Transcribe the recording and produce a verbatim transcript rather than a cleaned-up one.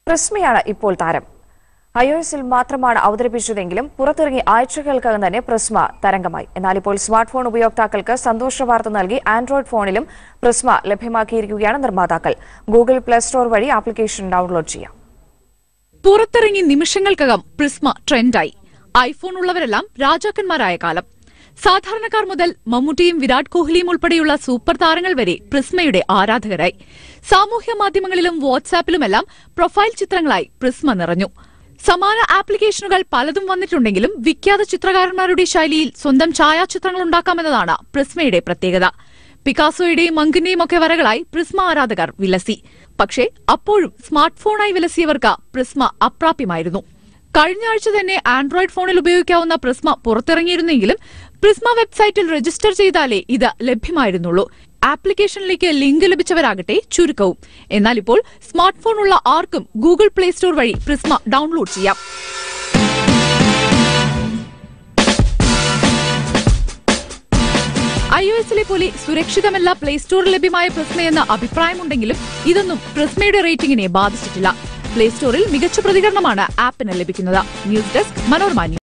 Prisma ഇപ്പോൾ താരം. iOSൽ മാത്രമാണ് അവതരിപ്പിച്ചതെങ്കിലും പുറത്തിറങ്ങി ആഴ്ചകൾക്കകം തന്നെ Prisma തരംഗമായി. എന്നാൽ ഇപ്പോൾ സ്മാർട്ട്ഫോൺ ഉപയോക്താക്കൾക്ക് സന്തോഷ വാർത്ത നൽകി ആൻഡ്രോയിഡ് ഫോണിലും Prisma ലഭ്യമാക്കിയിരിക്കുകയാണ് നിർമ്മാതാക്കൾ. Google Play Store വഴി ആപ്ലിക്കേഷൻ ഡൗൺലോഡ് ചെയ്യാം. പുറത്തിറങ്ങി നിമിഷങ്ങൾക്കകം Prisma ട്രെൻഡായി. ഐഫോൺ ഉള്ളവരെല്ലാം രാജാക്കന്മാരായ കാലം. സാധാരണക്കാർ മുതൽ മമ്മൂട്ടിയും വിരാട് കോഹ്ലിയും ഉൾപ്പെടെയുള്ള സൂപ്പർ താരങ്ങൾ വരെ Prismയുടെ ആരാധകരായി. സാമൂഹ്യ മാധ്യമങ്ങളിലും വാട്സാപ്പിലുമെല്ലാം പ്രൊഫൈൽ ചിത്രങ്ങളായി Prisma നിറഞ്ഞു. സമാന ആപ്ലിക്കേഷനുകൾ പലതും വന്നിട്ടുണ്ടെങ്കിലും വിഖ്യാത ചിത്രകാരന്മാരുടെ ശൈലിയിൽ സ്വന്തം ഛായാചിത്രങ്ങൾ ഉണ്ടാക്കാമെന്നതാണ് Prismയുടെ പ്രത്യേകത. പിക്കാസോയുടെയും മങ്കിന്റെയും ഒക്കെ വരകളായി Prisma ആരാധകർ വിലസി. പക്ഷേ അപ്പോഴും സ്മാർട്ട് ഫോണായി വിലസിയവർക്ക് Prisma അപ്രാപ്യമായിരുന്നു. കഴിഞ്ഞ ആഴ്ച തന്നെ ആൻഡ്രോയിഡ് ഫോണിൽ ഉപയോഗിക്കാവുന്ന Prisma പുറത്തിറങ്ങിയിരുന്നെങ്കിലും Prisma വെബ്സൈറ്റിൽ രജിസ്റ്റർ ചെയ്താലേ ഇത് ലഭ്യമായിരുന്നുള്ളൂ. ആപ്ലിക്കേഷനിലേക്ക് ലിങ്ക് ലഭിച്ചവരാകട്ടെ ചുരുക്കവും. എന്നാൽ ഇപ്പോൾ സ്മാർട്ട് ഫോൺ ഉള്ള ആർക്കും ഗൂഗിൾ പ്ലേ സ്റ്റോർ വഴി Prisma ഡൗൺലോഡ് ചെയ്യാം. iOSലെ പോലെ സുരക്ഷിതമല്ല പ്ലേ സ്റ്റോറിൽ ലഭ്യമായ Prisma എന്ന അഭിപ്രായമുണ്ടെങ്കിലും ഇതൊന്നും Prismയുടെ റേറ്റിംഗിനെ ബാധിച്ചിട്ടില്ല. പ്ലേ സ്റ്റോറിൽ മികച്ച പ്രതികരണമാണ് ആപ്പിന് ലഭിക്കുന്നത്. News desk Manorama.